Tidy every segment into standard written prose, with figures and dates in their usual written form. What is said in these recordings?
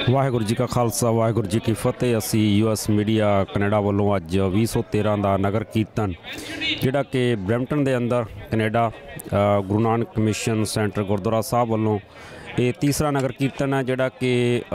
वाहिगुरू जी का खालसा वाहिगुरू जी की फतेह। असी US मीडिया कनेडा वालों अज 2013 का नगर कीर्तन जिहड़ा कि ब्रैम्पटन के अंदर Canada Guru Nanak mission centre gurdwara साहब वालों ये तीसरा नगर कीर्तन है जिहड़ा कि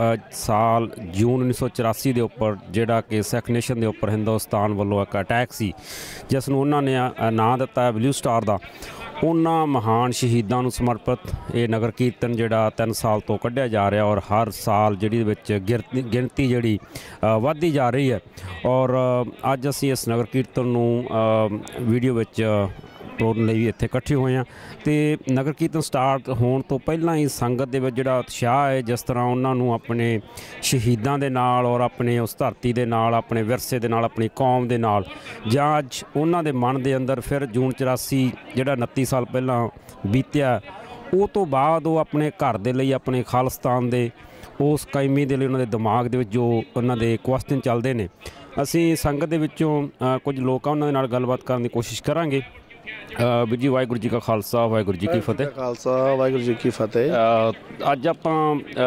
साल जून 1984 के उपर जिहड़ा कि सिख नेशन के उपर हिंदुस्तान वालों एक अटैक सी जिसनूं उन्होंने नाम दिता है ब्लू स्टार का। उन्होंने महान शहीदों को समर्पित ये नगर कीर्तन जिहड़ा 3 साल तो कढ़िया जा रहा और हर साल जिहड़ी गिनती जिहड़ी वधदी जा रही है। और अज असी इस नगर कीर्तन नूं वीडियो विच ਤੋਰਨ ਲਈ ਵੀ ਇੱਥੇ ਇਕੱਠੇ ਹੋਏ ਹਾਂ ਤੇ ਨਗਰ ਕੀਰਤਨ ਸਟਾਰਟ ਹੋਣ ਤੋਂ ਪਹਿਲਾਂ ਹੀ ਸੰਗਤ ਦੇ ਵਿੱਚ ਜਿਹੜਾ ਉਤਸ਼ਾਹ ਹੈ ਜਿਸ ਤਰ੍ਹਾਂ ਉਹਨਾਂ ਨੂੰ ਆਪਣੇ ਸ਼ਹੀਦਾਂ ਦੇ ਨਾਲ ਔਰ ਆਪਣੇ ਉਸ ਧਰਤੀ ਦੇ ਨਾਲ ਆਪਣੇ ਵਿਰਸੇ ਦੇ ਨਾਲ ਆਪਣੀ ਕੌਮ ਦੇ ਨਾਲ ਜਾਂ ਅੱਜ ਉਹਨਾਂ ਦੇ ਮਨ ਦੇ ਅੰਦਰ ਫਿਰ ਜੂਨ 84 ਜਿਹੜਾ 29 ਸਾਲ ਪਹਿਲਾਂ ਬੀਤਿਆ ਉਹ ਤੋਂ ਬਾਅਦ ਉਹ ਆਪਣੇ ਘਰ ਦੇ ਲਈ ਆਪਣੇ ਖਾਲਿਸਤਾਨ ਦੇ ਉਸ ਕਾਇਮੀ ਦੇ ਲਈ ਉਹਨਾਂ ਦੇ ਦਿਮਾਗ ਦੇ ਵਿੱਚ ਜੋ ਉਹਨਾਂ ਦੇ ਕੁਐਸਚਨ ਚੱਲਦੇ ਨੇ ਅਸੀਂ ਸੰਗਤ ਦੇ ਵਿੱਚੋਂ ਕੁਝ ਲੋਕ ਉਹਨਾਂ ਦੇ ਨਾਲ ਗੱਲਬਾਤ ਕਰਨ ਦੀ ਕੋਸ਼ਿਸ਼ ਕਰਾਂਗੇ। ਵੀਰ ਜੀ ਵਾਹਿਗੁਰੂ ਜੀ ਕਾ ਖਾਲਸਾ ਵਾਹਿਗੁਰੂ ਜੀ ਕੀ ਫਤਿਹ। ਖਾਲਸਾ ਵਾਹਿਗੁਰੂ ਜੀ ਕੀ ਫਤਿਹ। ਅੱਜ ਆਪਾਂ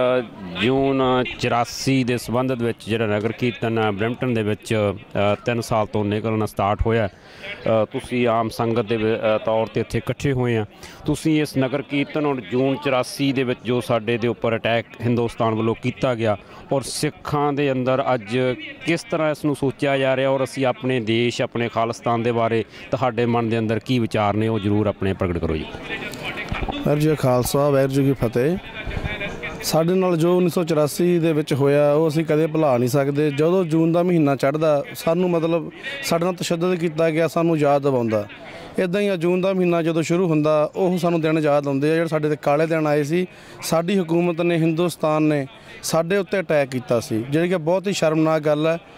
ਜੂਨ 84 ਦੇ ਸੰਬੰਧ ਵਿੱਚ ਜਿਹੜਾ ਨਗਰ ਕੀਰਤਨ ਬਰੈਂਪਟਨ ਦੇ ਵਿੱਚ 3 ਸਾਲ ਤੋਂ ਨਿਕਲਣਾ ਸਟਾਰਟ ਹੋਇਆ। ਤੁਸੀਂ ਆਮ ਸੰਗਤ ਦੇ ਤੌਰ 'ਤੇ ਇੱਥੇ ਇਕੱਠੇ ਹੋਏ ਆ। ਤੁਸੀਂ ਇਸ ਨਗਰ ਕੀਰਤਨ ਔਰ ਜੂਨ 84 ਦੇ ਵਿੱਚ ਜੋ ਸਾਡੇ ਦੇ ਉੱਪਰ ਅਟੈਕ ਹਿੰਦੁਸਤਾਨ ਵੱਲੋਂ ਕੀਤਾ ਗਿਆ ਔਰ ਸਿੱਖਾਂ ਦੇ ਅੰਦਰ ਅੱਜ ਕਿਸ ਤਰ੍ਹਾਂ ਇਸ ਨੂੰ ਸੋਚਿਆ ਜਾ ਰਿਹਾ ਔਰ ਅਸੀਂ ਆਪਣੇ ਦੇਸ਼ ਆਪਣੇ ਖਾਲਿਸਤਾਨ ਦੇ ਬਾਰੇ ਤੁਹਾਡੇ ਮਨ ਦੇ ਅੰਦਰ ਕੀ ਵਿਚਾਰ ਨੇ ਉਹ ਜ਼ਰੂਰ ਆਪਣੇ ਪ੍ਰਗਟ ਕਰੋ ਜੀ। ਵਾਹਿਗੁਰੂ ਜੀ ਖਾਲਸਾ ਵਾਹਿਗੁਰੂ ਜੀ ਕੀ ਫਤਿਹ। ਸਾਡੇ ਨਾਲ ਜੋ 1984 ਦੇ ਵਿੱਚ ਹੋਇਆ ਉਹ ਅਸੀਂ ਕਦੇ ਭੁਲਾ ਨਹੀਂ ਸਕਦੇ। ਜਦੋਂ ਜੂਨ ਦਾ ਮਹੀਨਾ ਚੜ੍ਹਦਾ ਸਾਨੂੰ ਮਤਲਬ ਸਾਡੇ ਨਾਲ ਤਸ਼ੱਦਦ ਕੀਤਾ ਗਿਆ ਸਾਨੂੰ ਯਾਦ ਦਿਵਾਉਂਦਾ। ਇੱਦਾਂ ਹੀ ਜੂਨ ਦਾ ਮਹੀਨਾ ਜਦੋਂ ਸ਼ੁਰੂ ਹੁੰਦਾ ਉਹ ਸਾਨੂੰ ਦਿਨ ਯਾਦ ਆਉਂਦੇ ਆ ਜਿਹੜੇ ਸਾਡੇ 'ਤੇ ਕਾਲੇ ਦਿਨ ਆਏ ਸੀ। ਸਾਡੀ ਹਕੂਮਤ ਨੇ ਹਿੰਦੁਸਤਾਨ ਨੇ ਸਾਡੇ ਉੱਤੇ ਅਟੈਕ ਕੀਤਾ ਸੀ ਜਿਹੜੀ ਕਿ ਬਹੁਤ ਹੀ ਸ਼ਰਮਨਾਕ ਗੱਲ ਹੈ।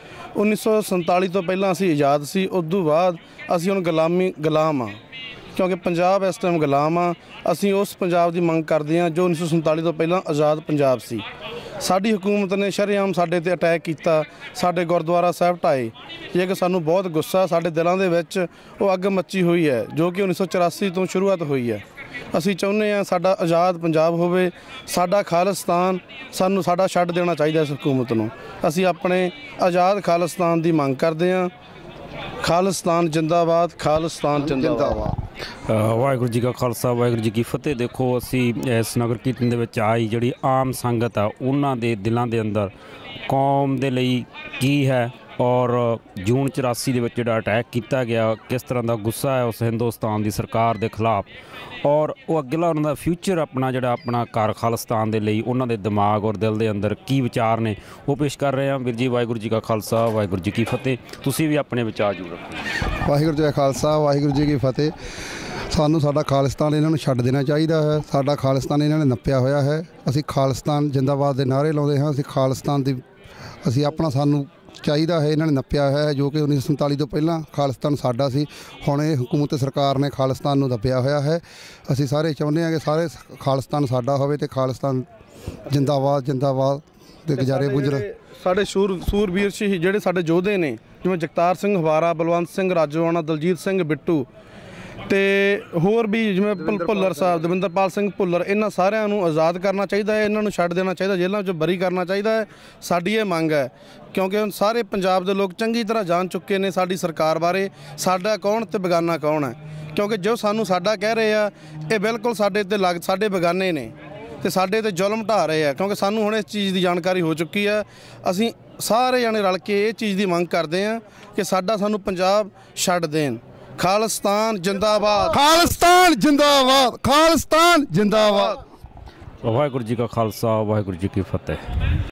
1947 ਤੋਂ ਪਹਿਲਾਂ ਅਸੀਂ ਆਜ਼ਾਦ ਸੀ ਉਦੋਂ ਬਾਅਦ ਅਸੀਂ ਹੁਣ ਗੁਲਾਮ ਹਾਂ क्योंकि पंजाब इस टाइम गुलाम हाँ। असी उस पंजाब की मंग करते हैं जो 1947 तो पहला आज़ाद पंजाब सी। साडी हुकूमत ने शरेआम साडे ते अटैक किया साडे गुरुद्वारा साहब ढाए जे कि सानू बहुत गुस्सा साडे दिलों दे विच वो अग मची हुई है जो कि 1984 तो शुरुआत हुई है। असी चाहुंदे हां साडा आज़ाद पंजाब होवे साडा खालिस्तान सानू साडा छड्ड देना चाहिए इस हुकूमत नूं। असी अपने आज़ाद खालिस्तान की मंग करते हैं। खालिस्तान जिंदाबाद खालिस्तान जिंदाबाद। वाहिगुरू जी का खालसा वाहिगुरू जी की फतेह। देखो असी इस नगर कीर्तन दे विच आई जिहड़ी आम संगत आ उन्हां दे दिलों के अंदर कौम दे लई की है और जून 84 ਦੇ ਵਿੱਚ ਜਿਹੜਾ ਅਟੈਕ ਕੀਤਾ ਗਿਆ किस तरह का गुस्सा है उस हिंदुस्तान की सरकार के खिलाफ और वो अगला उन्होंने फ्यूचर अपना जोड़ा अपना घर खालिस्तान के लिए उन्होंने दिमाग और दिल के अंदर की विचार ने वो पेश कर रहे हैं। वीर जी वाहिगुरू जी का खालसा वाहिगुरू जी की फतेह। तुसी भी अपने विचार जरूर रखो। वाहिगुरू जी का खालसा वाहिगुरू जी की फतेह। सानू साडा खालिस्तान इन्हां नूं छड्ड देना चाहिए है। साडा खालिस्तान इन्हां ने नप्पिया होया है। असी खालिस्तान जिंदाबाद के नारे लाउंदे हां। असी खालिस्तान की असी अपना सानू चाहिए है इन्होंने नप्पिया है जो कि 1947 तो पहला खालिस्तान साडा सी। हुण ये हुकूमत सरकार ने खालिस्तान नूं दबिया होया है। असी सारे चाहुंदे हां कि सारे खालिस्तान साडा होवे ते खालिस्तान जिंदाबाद जिंदाबाद ते गुजारे गुजर साडे सूरवीर शहीद जिहड़े साडे योधे ने जिवें जगतार सिंह हवारा बलवंत सिंह राजोआणा दलजीत सिंह बिट्टू ਤੇ ਹੋਰ ਵੀ ਜਿਵੇਂ ਭੁੱਲਰ ਸਾਹਿਬ ਦਵਿੰਦਰਪਾਲ ਸਿੰਘ ਭੁੱਲਰ ਇਹਨਾਂ ਸਾਰਿਆਂ ਨੂੰ ਆਜ਼ਾਦ ਕਰਨਾ ਚਾਹੀਦਾ ਹੈ। ਇਹਨਾਂ ਨੂੰ ਛੱਡ ਦੇਣਾ ਚਾਹੀਦਾ ਜੇਲ੍ਹਾਂ 'ਚੋਂ ਬਰੀ ਕਰਨਾ ਚਾਹੀਦਾ ਹੈ। ਸਾਡੀ ਇਹ ਮੰਗ ਹੈ ਕਿਉਂਕਿ ਹੁਣ ਸਾਰੇ ਪੰਜਾਬ ਦੇ ਲੋਕ ਚੰਗੀ ਤਰ੍ਹਾਂ ਜਾਣ ਚੁੱਕੇ ਨੇ ਸਾਡੀ ਸਰਕਾਰ ਬਾਰੇ ਸਾਡਾ ਕੌਣ ਤੇ ਬੇਗਾਨਾ ਕੌਣ ਹੈ। ਕਿਉਂਕਿ ਜੋ ਸਾਨੂੰ ਸਾਡਾ ਕਹਿ ਰਹੇ ਆ ਇਹ ਬਿਲਕੁਲ ਸਾਡੇ ਤੇ ਸਾਡੇ ਬੇਗਾਨੇ ਨੇ ਤੇ ਸਾਡੇ ਤੇ ਜ਼ੁਲਮ ਢਾ ਰਹੇ ਆ ਕਿਉਂਕਿ ਸਾਨੂੰ ਹੁਣ ਇਸ ਚੀਜ਼ ਦੀ ਜਾਣਕਾਰੀ ਹੋ ਚੁੱਕੀ ਹੈ। ਅਸੀਂ ਸਾਰੇ ਜਾਣੇ ਰਲ ਕੇ ਇਹ ਚੀਜ਼ ਦੀ ਮੰਗ ਕਰਦੇ ਹਾਂ ਕਿ ਸਾਡਾ ਸਾਨੂੰ ਪੰਜਾਬ ਛੱਡ ਦੇਣ। खालिस्तान जिंदाबाद खालिस्तान जिंदाबाद खालिस्तान जिंदाबाद। वाहिगुरू जी का खालसा वाहिगुरू जी की फतेह।